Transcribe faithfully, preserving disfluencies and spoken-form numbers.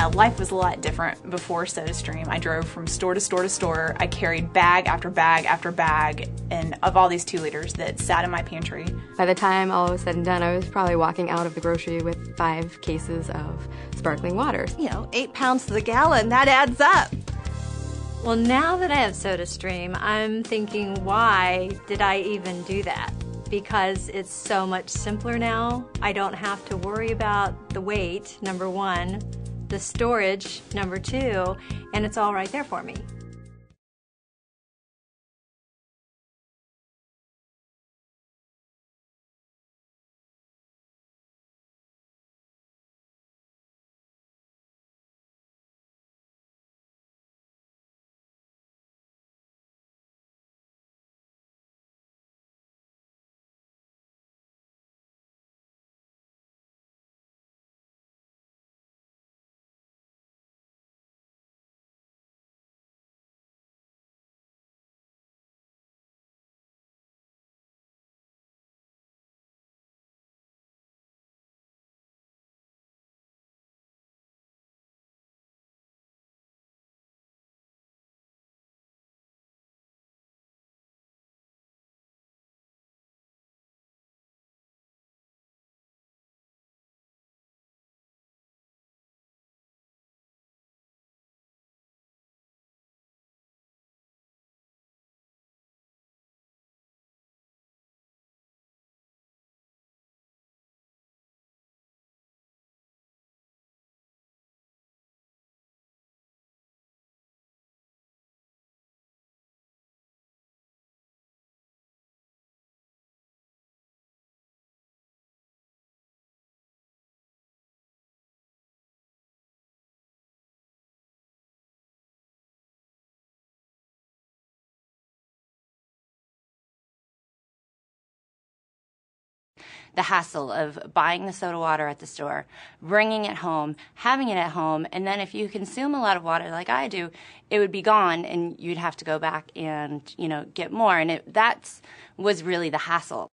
yeah, life was a lot different before SodaStream. I drove from store to store to store. I carried bag after bag after bag and of all these two liters that sat in my pantry. By the time all was said and done, I was probably walking out of the grocery with five cases of sparkling water. You know, eight pounds to the gallon, that adds up. Well, now that I have SodaStream, I'm thinking, why did I even do that? Because it's so much simpler now. I don't have to worry about the weight, number one, the storage, number two, and it's all right there for me. The hassle of buying the soda water at the store, bringing it home, having it at home, and then if you consume a lot of water like I do, it would be gone and you'd have to go back and, you know, get more. And it, that's was really the hassle.